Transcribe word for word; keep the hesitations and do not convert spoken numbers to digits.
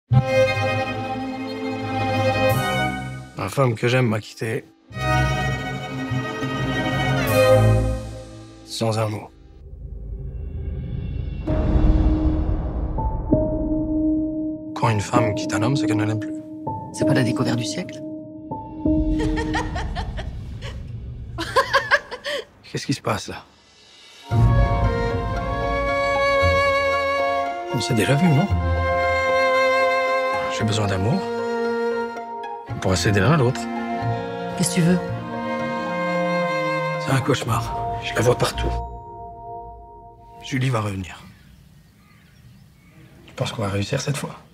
La femme que j'aime m'a quitté. Sans un mot. Quand une femme quitte un homme, c'est qu'elle ne l'aime plus. C'est pas la découverte du siècle? Qu'est-ce qui se passe là? On s'est déjà vu, non? J'ai besoin d'amour. On pourrait s'aider l'un à l'autre. Qu'est-ce que tu veux? C'est un cauchemar. Je la vois partout. Julie va revenir. Tu penses qu'on va réussir cette fois?